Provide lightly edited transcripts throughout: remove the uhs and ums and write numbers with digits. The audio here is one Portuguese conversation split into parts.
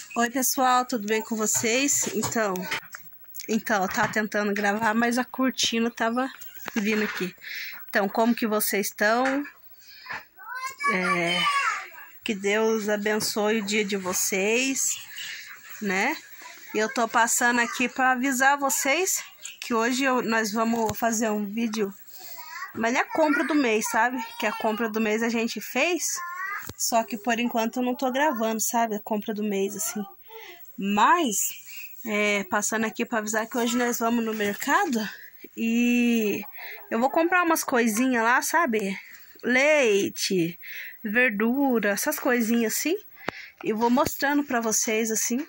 Oi pessoal, tudo bem com vocês? Então, eu tava tentando gravar, mas a cortina tava vindo aqui. Então, como que vocês estão? Que Deus abençoe o dia de vocês, né? E eu tô passando aqui para avisar vocês que hoje nós vamos fazer um vídeo, mas é a compra do mês, sabe? Que a compra do mês a gente fez, só que por enquanto eu não tô gravando, sabe? A compra do mês, assim. Mas, passando aqui para avisar que hoje nós vamos no mercado e eu vou comprar umas coisinhas lá, sabe? Leite, verdura, essas coisinhas assim. E vou mostrando para vocês assim.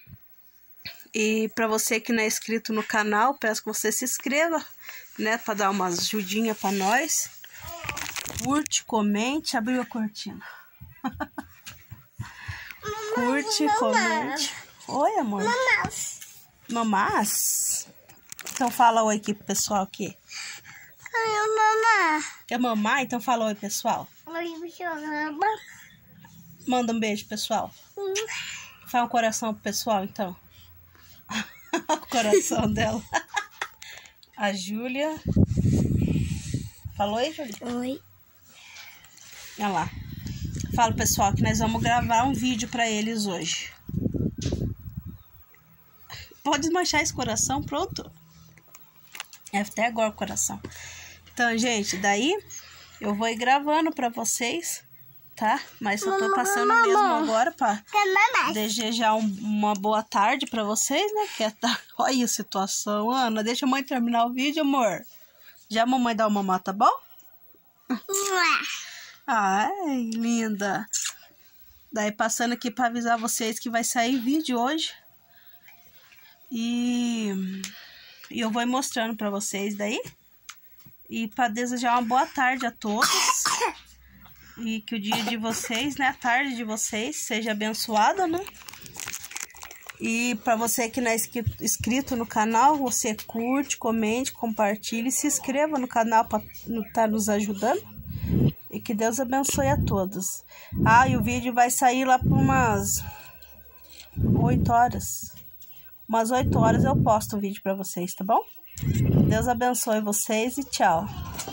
E para você que não é inscrito no canal, peço que você se inscreva, né? Para dar uma ajudinha para nós. Curte, comente, abriu a cortina. Curte, comente. Oi, amor. Mamás. Mamás? Então fala oi aqui pro pessoal aqui. Oi, mamá. Quer mamar? Então fala oi, pessoal. Oi, pessoal. Manda um beijo, pessoal. Faz um coração pro pessoal, então. O coração dela. A Júlia. Falou aí, Júlia? Oi. Olha lá. Fala, pessoal, que nós vamos gravar um vídeo pra eles hoje. Pode desmanchar esse coração, pronto. Até agora o coração. Então, gente, daí eu vou ir gravando pra vocês, tá? Mas só tô passando mesmo agora pra desejar uma boa tarde pra vocês, né? Que olha a situação, Ana. Deixa a mãe terminar o vídeo, amor. Já a mamãe dá uma mamá, tá bom? Ai, linda. Daí passando aqui pra avisar vocês que vai sair vídeo hoje. E eu vou ir mostrando pra vocês daí. E pra desejar uma boa tarde a todos. E que o dia de vocês, né? A tarde de vocês seja abençoada, né? E pra você que não é inscrito no canal, você curte, comente, compartilhe e se inscreva no canal pra estar nos ajudando. E que Deus abençoe a todos. Ah, e o vídeo vai sair lá por umas 8 horas. Umas 8 horas eu posto um vídeo pra vocês, tá bom? Deus abençoe vocês e tchau.